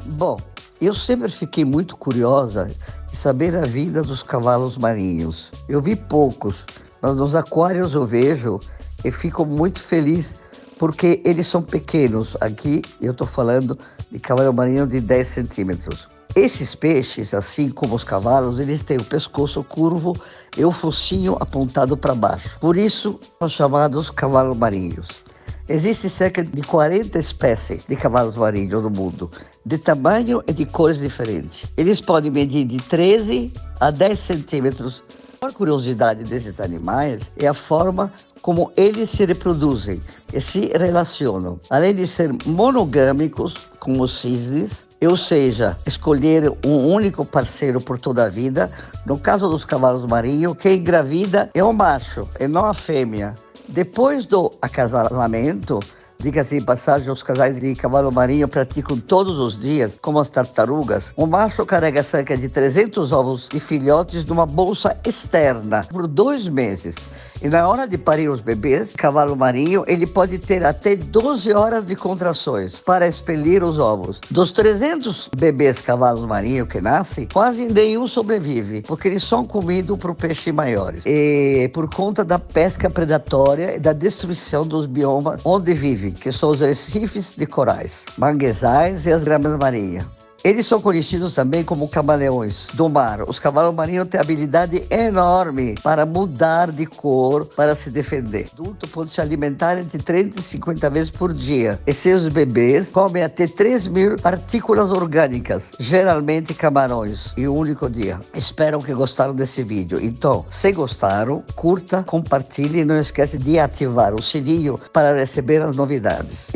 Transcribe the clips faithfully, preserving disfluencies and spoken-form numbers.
Bom, eu sempre fiquei muito curiosa em saber a vida dos cavalos marinhos. Eu vi poucos, mas nos aquários eu vejo e fico muito feliz porque eles são pequenos. Aqui eu estou falando de cavalo marinho de dez centímetros. Esses peixes, assim como os cavalos, eles têm o pescoço curvo e o focinho apontado para baixo. Por isso, são chamados cavalos marinhos. Existem cerca de quarenta espécies de cavalos marinhos no mundo, de tamanho e de cores diferentes. Eles podem medir de treze a dez centímetros. A curiosidade desses animais é a forma como eles se reproduzem e se relacionam. Além de ser monogâmicos, como os cisnes, ou seja, escolher um único parceiro por toda a vida. No caso dos cavalos marinhos, quem engravida é o macho e não a fêmea. Depois do acasalamento, diga-se de passagem, os casais de cavalo marinho praticam todos os dias, como as tartarugas. O macho carrega cerca de trezentos ovos e filhotes numa bolsa externa por dois meses. E na hora de parir os bebês, cavalo marinho, ele pode ter até doze horas de contrações para expelir os ovos. Dos trezentos bebês cavalos marinhos que nascem, quase nenhum sobrevive, porque eles são comidos por peixes maiores. E por conta da pesca predatória e da destruição dos biomas onde vivem, que são os recifes de corais, manguezais e as gramas marinhas. Eles são conhecidos também como camaleões do mar. Os cavalos marinhos têm habilidade enorme para mudar de cor para se defender. O adulto pode se alimentar entre trinta e cinquenta vezes por dia. E seus bebês comem até três mil partículas orgânicas, geralmente camarões, em um único dia. Espero que gostaram desse vídeo. Então, se gostaram, curta, compartilhe e não esquece de ativar o sininho para receber as novidades.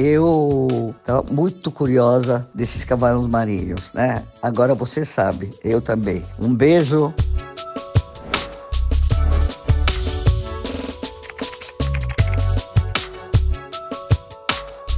Eu estou muito curiosa desses cavalos marinhos, né? Agora você sabe, eu também. Um beijo.